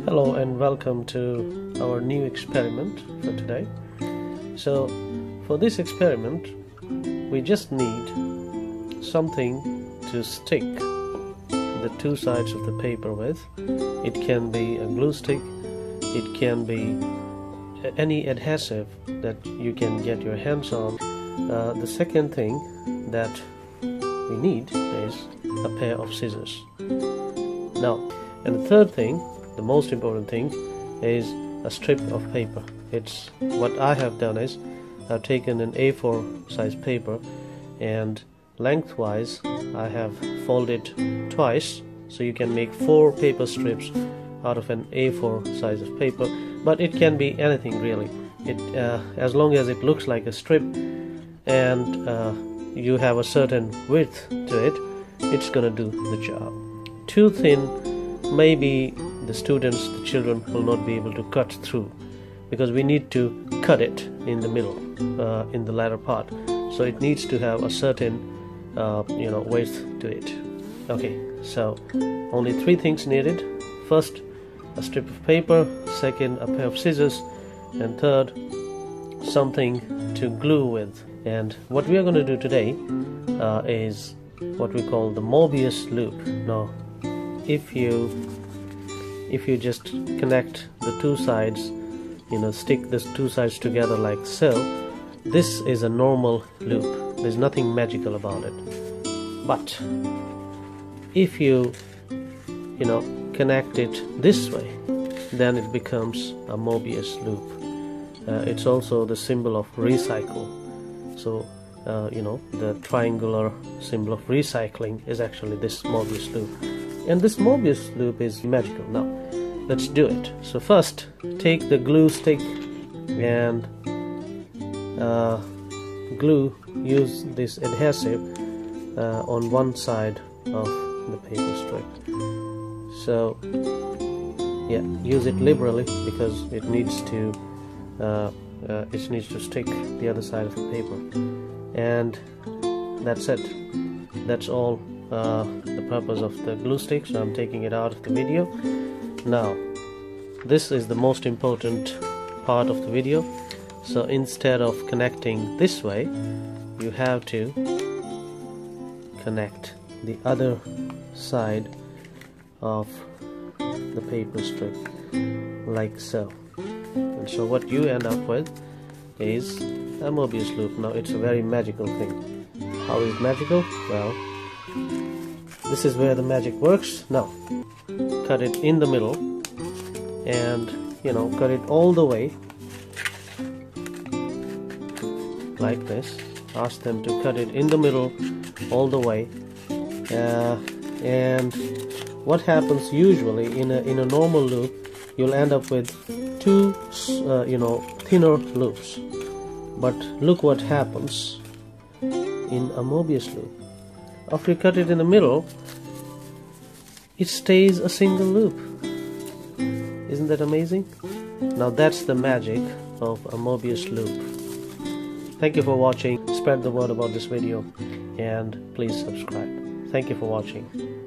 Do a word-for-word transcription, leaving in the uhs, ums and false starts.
Hello and welcome to our new experiment for today. So for this experiment we just need something to stick the two sides of the paper with. It can be a glue stick, it can be any adhesive that you can get your hands on. Uh, the second thing that we need is a pair of scissors. Now, and the third thing, the most important thing, is a strip of paper. It's what I have done is I've taken an A four size paper and lengthwise I have folded twice, so you can make four paper strips out of an A four size of paper, but it can be anything really. It uh, as long as it looks like a strip and uh, you have a certain width to it, it's gonna do the job. Too thin, maybe the students, the children will not be able to cut through, because we need to cut it in the middle, uh, in the latter part, so it needs to have a certain uh, you know width to it. Okay, so only three things needed. First, a strip of paper. Second, a pair of scissors. And third, something to glue with. And what we are going to do today uh, is what we call the Mobius loop. Now, if you if you just connect the two sides, you know, stick these two sides together like so, this is a normal loop. There's nothing magical about it. But if you you know connect it this way, then it becomes a Mobius loop. Uh, it's also the symbol of recycle. So uh, you know the triangular symbol of recycling is actually this Mobius loop, and this Mobius loop is magical. Now let's do it. So first, take the glue stick and uh, glue use this adhesive uh, on one side of the paper strip. So yeah, use it liberally because it needs to uh, uh, it needs to stick the other side of the paper, and that's it. That's all uh, the purpose of the glue stick. So I'm taking it out of the video. Now this is the most important part of the video. So instead of connecting this way, you have to connect the other side of the paper strip like so. And so what you end up with is a Mobius loop. Now it's a very magical thing. How is it magical? Well, this is where the magic works. Now cut it in the middle and you know cut it all the way like this. Ask them to cut it in the middle all the way, uh, and what happens usually in a in a normal loop, you'll end up with two uh, you know thinner loops. But look what happens in a Mobius loop. After you cut it in the middle, it stays a single loop. Isn't that amazing? Now that's the magic of a Mobius loop. Thank you for watching. Spread the word about this video and please subscribe. Thank you for watching.